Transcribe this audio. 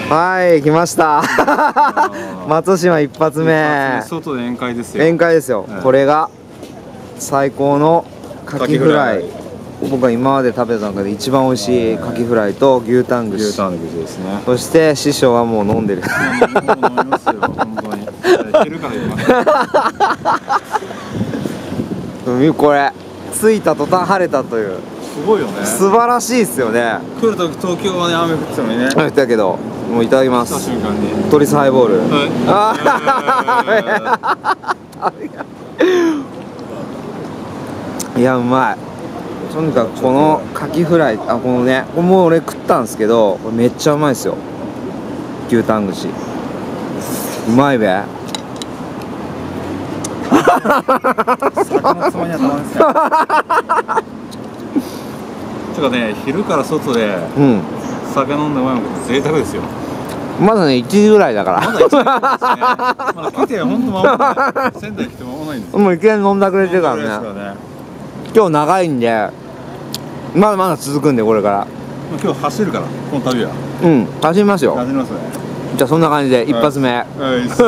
はい、来ました松島一発目。 外で宴会ですよ。 宴会ですよ、これが最高のカキフライ。僕が今まで食べた中で一番美味しいカキフライと牛タン串。 牛タン串ですね。 そして師匠はもう飲んでる。 もう飲みますよ、本当に。昼から行きます。 これ着いた途端晴れたという。 すごいよね。 素晴らしいですよね。 来るとき東京はね、雨降ってたのにね。 雨降ったけど、もういただきます。 来た瞬間にトリスハイボール。いや、うまい。とにかくこのカキフライ、このね、これも俺食ったんですけど、これめっちゃうまいですよ。牛タン串。うまいべ。 魚のつまにはたまんですね。てかね、昼から外で酒飲んでうまいもん贅沢ですよ。 まだね、1時ぐらいだから。 まだ1時ですね。まだ来てほんと間もない。仙台来て間もないんですよ。 もういきなり飲んだくれてるからね。今日長いんで、まだまだ続くんで、これから。 今日走るから、この旅は。 走りますよ。 走りますね。 じゃあそんな感じで一発目。